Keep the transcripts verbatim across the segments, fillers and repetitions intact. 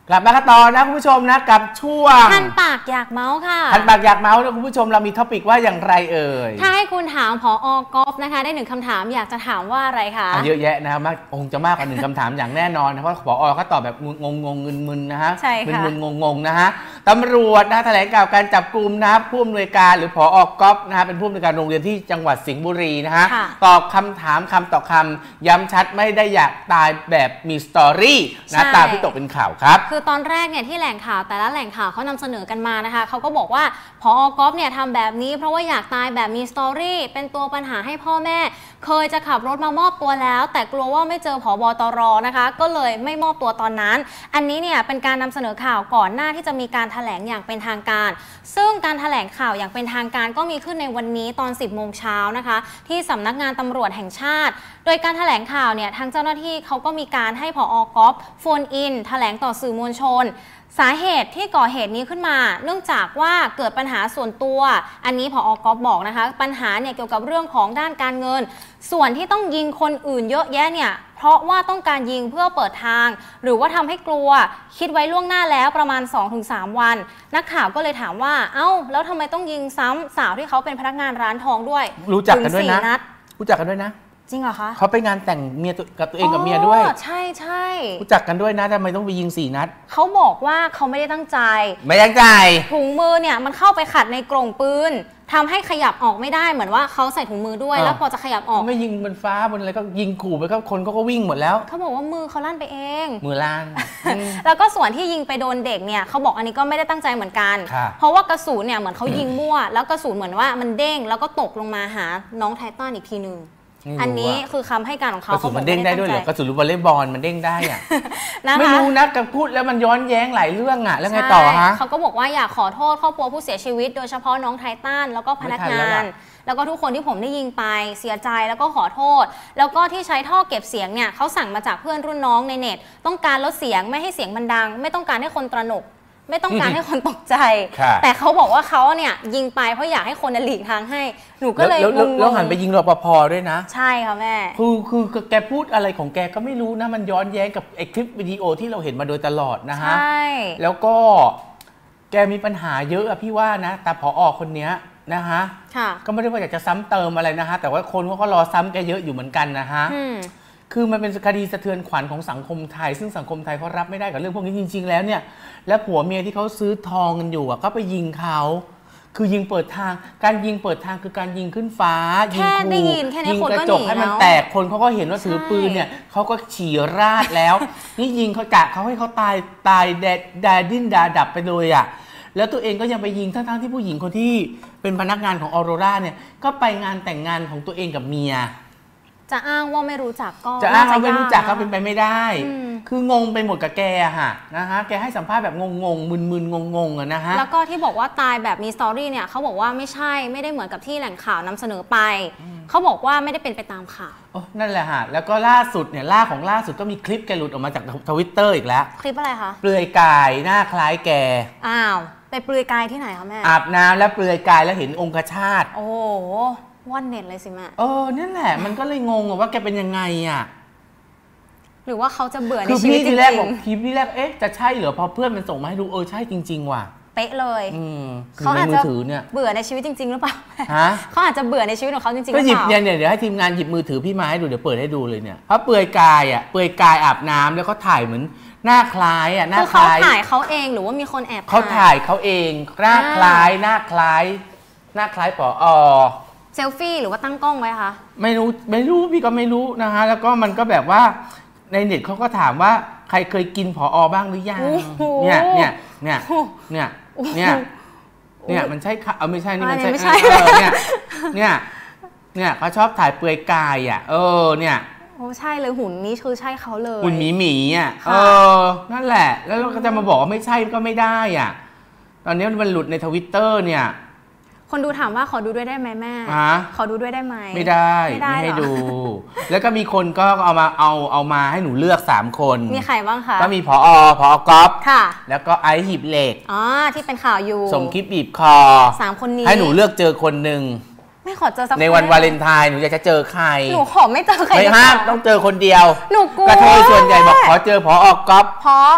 กลับมากันต่อนะคุณผู้ชมนะกับช่วงคันปากอยากเมาส์ค่ะคันปากอยากเมาส์นะคุณผู้ชมเรามีท็อปิกว่าอย่างไรเอ่ยถ้าให้คุณถามผอ.ก๊อฟนะคะได้หนึ่งคำถามอยากจะถามว่าอะไรคะเยอะแยะนะครับคงจะมากกว่าหนึ่งคำถามอย่างแน่นอนเพราะผอ.เขาตอบแบบงงงๆมึนๆนะฮะใช่ค่ะมึนๆงงๆนะฮะตำรวจนะแถลงข่าวการจับกลุ่มนะครับผู้อำนวยการหรือผอ.ก๊อฟนะฮะเป็นผู้อำนวยการโรงเรียนที่จังหวัดสิงห์บุรีนะฮะตอบคำถามคำต่อคำย้ำชัดไม่ได้อยากตายแบบมีสตอรี่นะตามที่ตกเป็นข่าวครับคือตอนแรกเนี่ยที่แหล่งข่าวแต่ละแหล่งข่าวเขานำเสนอกันมานะคะเขาก็บอกว่าผอ.ก๊อฟเนี่ยทำแบบนี้เพราะว่าอยากตายแบบมีสตอรี่เป็นตัวปัญหาให้พ่อแม่เคยจะขับรถมามอบตัวแล้วแต่กลัวว่าไม่เจอผบ.ตร.นะคะก็เลยไม่มอบตัวตอนนั้นอันนี้เนี่ยเป็นการนำเสนอข่าวก่อนหน้าที่จะมีการแถลงอย่างเป็นทางการซึ่งการแถลงข่าวอย่างเป็นทางการก็มีขึ้นในวันนี้ตอนสิบโมงเช้านะคะที่สำนักงานตำรวจแห่งชาติโดยการแถลงข่าวเนี่ยทางเจ้าหน้าที่เขาก็มีการให้ผอ.ก๊อฟโฟนอินแถลงต่อสื่อมวลชนสาเหตุที่ก่อเหตุนี้ขึ้นมาเนื่องจากว่าเกิดปัญหาส่วนตัวอันนี้ผอ.ก๊อฟบอกนะคะปัญหาเนี่ยเกี่ยวกับเรื่องของด้านการเงินส่วนที่ต้องยิงคนอื่นเยอะแยะเนี่ยเพราะว่าต้องการยิงเพื่อเปิดทางหรือว่าทำให้กลัวคิดไว้ล่วงหน้าแล้วประมาณ สองถึงสาม วันนักข่าวก็เลยถามว่าเอ้าแล้วทำไมต้องยิงซ้ำสาวที่เขาเป็นพนักงานร้านทองด้วยรู้จักกันด้วยนะรู้จักกันด้วยนะจริงเหรอคะเขาไปงานแต่งเมียกับตัวเองกับเมียด้วยใช่ใช่รู้จักกันด้วยนะทำไมต้องไปยิงสี่นัดเขาบอกว่าเขาไม่ได้ตั้งใจไม่ตั้งใจถุงมือเนี่ยมันเข้าไปขัดในกรงปืนทำให้ขยับออกไม่ได้เหมือนว่าเขาใส่ถุงมือด้วยแล้วพอจะขยับออกไม่ยิงบนฟ้าบนอะไรก็ยิงขู่ไปก็คนเขาก็วิ่งหมดแล้วเขาบอกว่ามือเขาลั่นไปเองมือลั่นแล้วก็ส่วนที่ยิงไปโดนเด็กเนี่ยเขาบอกอันนี้ก็ไม่ได้ตั้งใจเหมือนกันเพราะว่ากระสุนเนี่ยเหมือนเขายิงมั่วแล้วกระสุนเหมือนว่ามันเด้งแล้วก็ตกลงมาหาน้องไททันอีกทีนึงอันนี้คือคำให้การของเขากระสุนมันเด้งได้ด้วยเหรอกระสุนลูกวอลเลย์บอลมันเด้งได้อะไม่รู้นะกับพูดแล้วมันย้อนแย้งหลายเรื่องอะแล้วไงต่อฮะเขาก็บอกว่าอยากขอโทษครอบครัวผู้เสียชีวิตโดยเฉพาะน้องไททันแล้วก็พนักงานแล้วก็ทุกคนที่ผมได้ยิงไปเสียใจแล้วก็ขอโทษแล้วก็ที่ใช้ท่อเก็บเสียงเนี่ยเขาสั่งมาจากเพื่อนรุ่นน้องในเน็ตต้องการลดเสียงไม่ให้เสียงมันดังไม่ต้องการให้คนตระหนกไม่ต้องการให้คนตกใจแต่เขาบอกว่าเขาเนี่ยยิงไปเพราะอยากให้คนหลีกทางให้หนูก็เลยงงแล้วหันไปยิงรปภด้วยนะใช่ค่ะแม่คือคือแกพูดอะไรของแกก็ไม่รู้นะมันย้อนแย้งกับไอ้คลิปวิดีโอที่เราเห็นมาโดยตลอดนะฮะใช่แล้วก็แกมีปัญหาเยอะอะพี่ว่านะแต่ผอ.คนเนี้ยนะฮะก็ไม่ได้ว่าอยากจะซ้ำเติมอะไรนะฮะแต่ว่าคนเขาก็รอซ้ำแกเยอะอยู่เหมือนกันนะฮะคือมันเป็นคดีสะเทือนขวัญของสังคมไทยซึ่งสังคมไทยเขารับไม่ได้กับเรื่องพวกนี้จริงๆแล้วเนี่ยและผัวเมียที่เขาซื้อทองกันอยู่อ่ะก็ไปยิงเขาคือยิงเปิดทางการยิงเปิดทางคือการยิงขึ้นฟ้ายิงขู่ยิงกระจกให้มันแตกคนเขาก็เห็นว่าถือปืนเนี่ยเขาก็ฉี่ราดแล้วนี่ยิงเขากะเขาให้เขาตายตายแดดแดดดิ้นดาดับไปเลยอ่ะแล้วตัวเองก็ยังไปยิงทั้งๆที่ผู้หญิงคนที่เป็นพนักงานของออโรราเนี่ยก็ไปงานแต่งงานของตัวเองกับเมียจะอ้างว่าไม่รู้จักก็จะอ้างว่าไม่รู้จักก็เป็นไปไม่ได้คืองงไปหมดกับแกอะฮะนะฮะแกให้สัมภาษณ์แบบงงๆมึนๆงงๆอะนะฮะแล้วก็ที่บอกว่าตายแบบมีสตอรี่เนี่ยเขาบอกว่าไม่ใช่ไม่ได้เหมือนกับที่แหล่งข่าวนำเสนอไปเขาบอกว่าไม่ได้เป็นไปตามข่าวนั่นแหละฮะแล้วก็ล่าสุดเนี่ยล่าของล่าสุดก็มีคลิปแกหลุดออกมาจากทวิตเตอร์อีกแล้วคลิปอะไรคะเปลือยกายหน้าคล้ายแกอ้าวไปเปลือยกายที่ไหนคะแม่อาบน้ำแล้วเปลือยกายแล้วเห็นองคชาตโอ้ว่อนเน็ตเลยสิแม่เออนั่นแหละมันก็เลยงงว่าแกเป็นยังไงอ่ะหรือว่าเขาจะเบื่อในชีวิตจริงๆคือพี่ที่แรกบอกคลิปที่แรกเอ๊ะจะใช่เหรอพอเพื่อนมันส่งมาให้ดูเออใช่จริงๆว่ะเป๊ะเลยเขาอาจจะเบื่อในชีวิตจริงๆหรือเปล่าฮะเขาอาจจะเบื่อในชีวิตของเขาจริงๆก็หยิบเนี่ยเดี๋ยวให้ทีมงานหยิบมือถือพี่มาให้ดูเดี๋ยวเปิดให้ดูเลยเนี่ยเพราะเปลือยกายอ่ะเปลือยกายอาบน้ำแล้วเขาถ่ายเหมือนหน้าคล้ายอ่ะหน้าคล้ายเขาถ่ายเขาเองหรือว่ามีคนแอบเขาถ่ายเขาเองหน้าคล้ายหน้าคล้ายหน้าคล้ายผอ. เซลฟี่หรือว่าตั้งกล้องไว้คะไม่รู้ไม่รู้พี่ก็ไม่รู้นะฮะแล้วก็มันก็แบบว่าในเน็ตเขาก็ถามว่าใครเคยกินผอ.บ้างหรือยังเนี่ยเนี่ยเนี่ยเนี่ยเนี่ยเนี่ยมันใช่ค่ะเอาไม่ใช่นี่มันใช่เนี่ยเนี่ยเนี่ยเขาชอบถ่ายเปลือยกายอ่ะเออเนี่ยโอ้ใช่เลยหุ่นนี้คือใช่เขาเลยหุ่นหมีหมีอ่ะเออนั่นแหละแล้วเราก็จะมาบอกว่าไม่ใช่ก็ไม่ได้อ่ะตอนนี้มันหลุดในทวิตเตอร์เนี่ยคนดูถามว่าขอดูด้วยได้ไหมแม่ขอดูด้วยได้ไหมไม่ได้ไม่ให้ดูแล้วก็มีคนก็เอามาเอาเอามาให้หนูเลือกสามคนมีใครบ้างคะก็มีผอ.ผอ.ก๊อฟค่ะแล้วก็ไอซ์หีบเหล็กอ๋อที่เป็นข่าวอยู่สมคิดบีบคอสามคนนี้ให้หนูเลือกเจอคนหนึ่งไม่ขอเจอสักคนในวันวาเลนไทน์หนูอยากจะเจอใครหนูขอไม่เจอใครไม่ห้ามต้องเจอคนเดียวหนูกลัวกระเทยส่วนใหญ่บอกขอเจอผอ.ก๊อฟเพราะ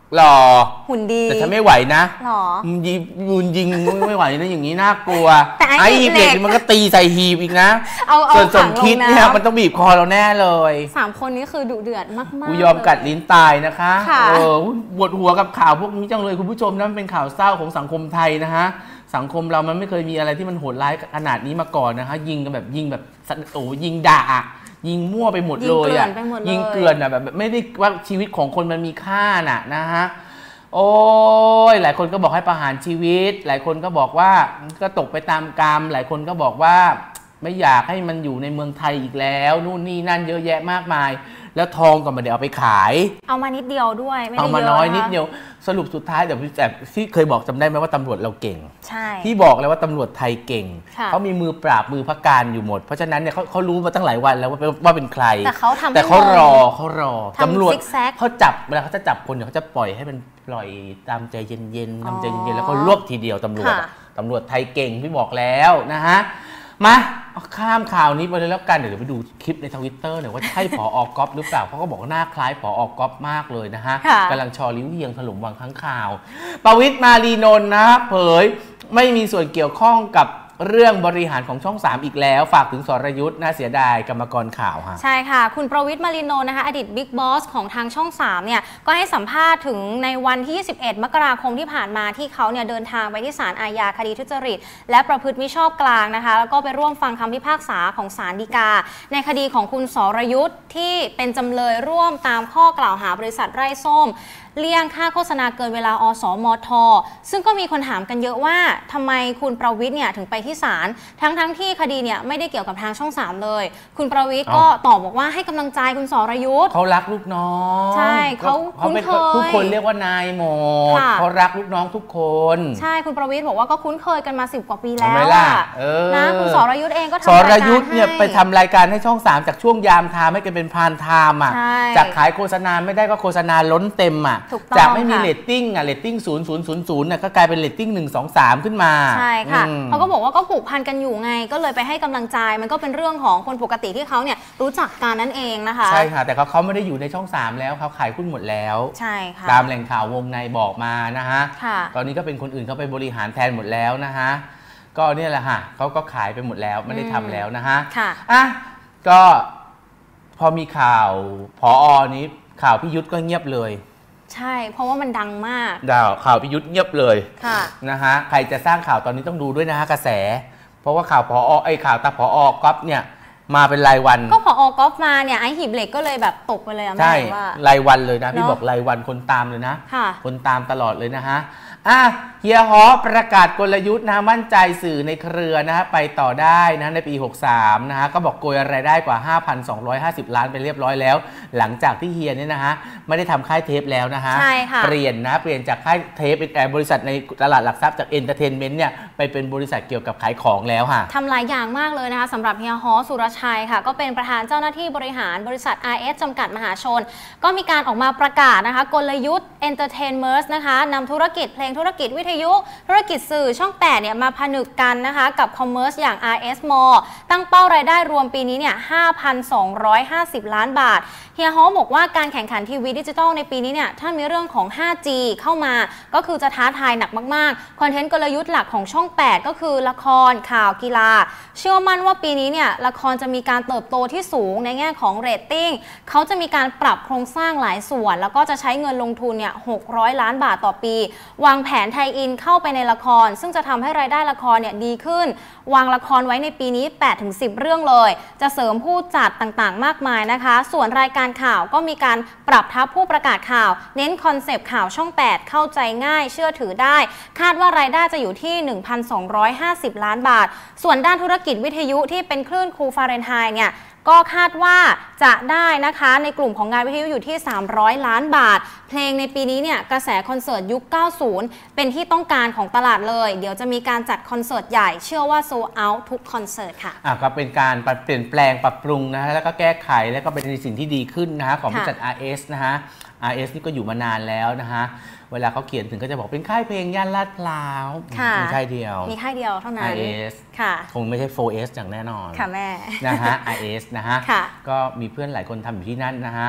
หล่อหุ่นดีแต่ฉันไม่ไหวนะหรอยิงยิงยิงไม่ไหวนะอย่างนี้น่ากลัวแต่ไอ้หีบเหล็กมันก็ตีใส่หีบอีกนะเอาเอาส่วนสมคิดเนี่ยมันต้องบีบคอเราแน่เลยสามคนนี้คือดุเดือดมากๆกูยอมกัดลิ้นตายนะคะเออปวดหัวกับข่าวพวกนี้จังเลยคุณผู้ชมนั่นเป็นข่าวเศร้าของสังคมไทยนะฮะสังคมเรามันไม่เคยมีอะไรที่มันโหดร้ายขนาดนี้มาก่อนนะฮะยิงกันแบบยิงแบบโอ้ยิงด่ายิงมั่วไปหมดเลยอ่ะยิงเกลื่อนอ่ะแบบไม่ได้ว่าชีวิตของคนมันมีค่าน่ะนะฮะโอ้ยหลายคนก็บอกให้ประหารชีวิตหลายคนก็บอกว่าก็ตกไปตามกรรมหลายคนก็บอกว่าไม่อยากให้มันอยู่ในเมืองไทยอีกแล้วนู่นนี่นั่นเยอะแยะมากมายแล้วทองก็ไม่ได้เอาไปขายเอามานิดเดียวด้วยไม่ได้เยอะเอามาน้อยนิดเดียวสรุปสุดท้ายเดี๋ยวพี่แจ๊บที่เคยบอกจำได้ไหมว่าตำรวจเราเก่งใช่ที่บอกเลยว่าตำรวจไทยเก่งเขามีมือปราบมือพักการอยู่หมดเพราะฉะนั้นเนี่ยเขาเขารู้มาตั้งหลายวันแล้วว่าว่าเป็นใครแต่เขาทำแต่เขารอเขารอตำรวจเขาจับเวลาเขาจะจับคนเนี่ยเขาจะปล่อยให้มันปล่อยตามใจเย็นๆทำใจเย็นๆแล้วก็รวบทีเดียวตำรวจตำรวจไทยเก่งพี่บอกแล้วนะฮะมาข้ามข่าวนี้ไปเลยแล้วกันเดี๋ยวไปดูคลิปในทวิตเตอร์หน่อยว่าใช่ผอ.ก๊อฟหรือเปล่าเขาก็บอกหน้าคล้ายผอ.ก๊อฟมากเลยนะฮะกำลังชอลิ้วเฮียงถล่มวังข้างข่าวประวิตร มารีนนท์นะเผยไม่มีส่วนเกี่ยวข้องกับเรื่องบริหารของช่องสามอีกแล้วฝากถึงสรยุทธ์น่าเสียดายกรรมกรข่าวค่ะใช่ค่ะคุณประวิตร มารีนนท์นะคะอดีตบิ๊กบอสของทางช่องสามเนี่ยก็ให้สัมภาษณ์ถึงในวันที่ยี่สิบเอ็ดมกราคมที่ผ่านมาที่เขาเนี่ยเดินทางไปที่ศาลอาญาคดีทุจริตและประพฤติมิชอบกลางนะคะแล้วก็ไปร่วมฟังคำพิพากษาของศาลฎีกาในคดีของคุณสรยุทธ์ที่เป็นจำเลยร่วมตามข้อกล่าวหาบริษัทไร่ส้มเลี่ยงค่าโฆษณาเกินเวลาอสมทซึ่งก็มีคนถามกันเยอะว่าทำไมคุณประวิตรเนี่ยถึงไปที่ศาลทั้งทั้งที่คดีเนี่ยไม่ได้เกี่ยวกับทางช่องสามเลยคุณประวิตรก็ตอบบอกว่าให้กำลังใจคุณสรยุทธ์เขารักลูกน้องใช่เขาคุ้นเคยทุกคนเรียกว่านายหมดเขารักลูกน้องทุกคนใช่คุณประวิตรบอกว่าก็คุ้นเคยกันมาสิบกว่าปีแล้วนะคุณสรยุทธ์เองก็ทำสรยุทธ์เนี่ยไปทำรายการให้ช่องสามจากช่วงยามไทม์ให้กันเป็นพานไทม์อ่ะจากขายโฆษณาไม่ได้ก็โฆษณาล้นเต็มอ่ะจากไม่มีเรตติ้งอ่ะเรตติ้งศูนย์ศูนย์ศูนย์ศูนย์น่ะก็กลายเป็นเรตติ้งหนึ่งสองสามขึ้นมาใช่ค่ะเขาก็บอกว่าก็ผูกพันกันอยู่ไงก็เลยไปให้กำลังใจมันก็เป็นเรื่องของคนปกติที่เขาเนี่ยรู้จักกันนั่นเองนะคะใช่ค่ะแต่เขาเขาไม่ได้อยู่ในช่องสามแล้วเขาขายหุ้นหมดแล้วใช่ค่ะตามแหล่งข่าววงในบอกมานะฮะตอนนี้ก็เป็นคนอื่นเขาไปบริหารแทนหมดแล้วนะฮะก็เนี่ยแหละฮะเขาก็ขายไปหมดแล้วไม่ได้ทำแล้วนะฮะค่ะอ่ะก็พอมีข่าวผอ.นี้ข่าวพี่ยุทธก็เงียบเลยใช่เพราะว่ามันดังมากดาวข่าวพิยุทธเงียบเลยค่ะนะฮะใครจะสร้างข่าวตอนนี้ต้องดูด้วยนะฮะกระแสเพราะว่าข่าวผอ.ไอ้ข่าวตาผอ.ก๊อฟเนี่ยมาเป็นรายวันก็ผอ.ก๊อฟมาเนี่ยไอ้หีบเหล็กก็เลยแบบตกไปเลยอะใช่รายวันเลยนะพี่บอกรายวันคนตามเลยนะคนตามตลอดเลยนะฮะอ่ะเฮียฮอประกาศกลยุทธ์นะมั่นใจสื่อในเครือนะฮะไปต่อได้นะในปีหกสามนะฮะก็บอกโกยรายได้กว่า ห้าพันสองร้อยห้าสิบ ล้านไปเรียบร้อยแล้วหลังจากที่เฮียเนี่ยนะฮะไม่ได้ทำค่ายเทปแล้วนะฮะใช่ค่ะเปลี่ยนนะเปลี่ยนจากค่ายเทปเป็นบริษัทในตลาดหลักทรัพย์จากเอนเตอร์เทนเมนต์เนี่ยไปเป็นบริษัทเกี่ยวกับขายของแล้วค่ะทำหลายอย่างมากเลยนะคะสำหรับเฮียฮอสุรชัยค่ะก็เป็นประธานเจ้าหน้าที่บริหารบริษัท อาร์ เอส จำกัดมหาชนก็มีการออกมาประกาศนะคะกลยุทธ์ Entertainment นะคะนำธุรกิจเพลงธุรกิจวิทยุธุรกิจสื่อช่องแปดเนี่ยมาผนึกกันนะคะกับคอมเมอร์สอย่าง อาร์ เอส Mall ตั้งเป้ารายได้รวมปีนี้เนี่ย ห้าพันสองร้อยห้าสิบ ล้านบาทเฮียฮอบอกว่าการแข่งขันทีวีดิจิทัลในปีนี้เนี่ยถ้ามีเรื่องของ ห้าจี เข้ามาก็คือจะท้าทายหนักมากๆคอนเทนต์กลยุทธ์หลักของช่องแปดก็คือละครข่าวกีฬาเชื่อมั่นว่าปีนี้เนี่ยละครจะมีการเติบโตที่สูงในแง่ของเรตติ้งเขาจะมีการปรับโครงสร้างหลายส่วนแล้วก็จะใช้เงินลงทุนเนี่ยหกร้อยล้านบาทต่อปีวางแผนไทยอินเข้าไปในละครซึ่งจะทำให้รายได้ละครเนี่ยดีขึ้นวางละครไว้ในปีนี้ แปดถึงสิบ เรื่องเลยจะเสริมผู้จัดต่างๆมากมายนะคะส่วนรายการข่าวก็มีการปรับทับผู้ประกาศข่าวเน้นคอนเซปต์ข่าวช่องแปดเข้าใจง่ายเชื่อถือได้คาดว่ารายได้จะอยู่ที่ หนึ่งพันสองร้อยห้าสิบ ล้านบาทส่วนด้านธุรกิจวิทยุที่เป็นคลื่นคูฟาเรนไฮน์เนี่ยก็คาดว่าจะได้นะคะในกลุ่มของงานวิทยุอยู่ที่สามร้อยล้านบาทเพลงในปีนี้เนี่ยกระแสคอนเสิร์ตยุคเก้าสิบเป็นที่ต้องการของตลาดเลยเดี๋ยวจะมีการจัดคอนเสิร์ตใหญ่เชื่อว่าโซลด์เอาท์ทุกคอนเสิร์ตค่ะอ่ะก็เป็นการเปลี่ยนแปลงปรับปรุงนะฮะแล้วก็แก้ไขแล้วก็เป็นในสิ่งที่ดีขึ้นนะฮะของบริษัท อาร์ เอส นะฮะ อาร์ เอส นี่ก็อยู่มานานแล้วนะฮะเวลาเขาเขียนถึงก็จะบอกเป็นค่ายเพลงย่านลาดพร้าวมีค่ายเดียวมีค่ายเดียวเท่านั้นอาร์ เอสค่ะคงไม่ใช่ โฟร์ เอส อย่างแน่นอนค่ะแม่นะฮะ อาร์ เอส นะฮะค่ะก็มีเพื่อนหลายคนทำอยู่ที่นั่นนะฮะ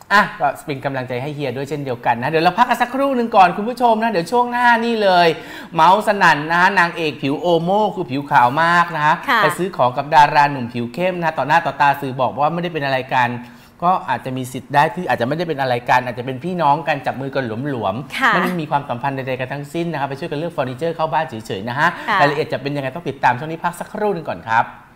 อ่ะก็เป็นกำลังใจให้เฮียด้วยเช่นเดียวกันนะเดี๋ยวเราพักกันสักครู่หนึ่งก่อนคุณผู้ชมนะเดี๋ยวช่วงหน้านี่เลยเมาส์สนั่นนะฮะนางเอกผิวโอโม่คือผิวขาวมากนะฮะไปซื้อของกับดาราหนุ่มผิวเข้มนะต่อหน้าต่อตาสื่อบอกว่าไม่ได้เป็นอะไรกันก็อาจจะมีสิทธิ์ได้ที่อาจจะไม่ได้เป็นอะไรกันอาจจะเป็นพี่น้องกันจับมือกันหลวมๆไม่มีความสัมพันธ์ใดๆกันทั้งสิ้นนะครับไปช่วยกันเลือกเฟอร์นิเจอร์เข้าบ้านเฉยๆนะฮะรายละเอียดจะเป็นยังไงต้องติดตามช่วงนี้พักสักครู่หนึ่งก่อนครับ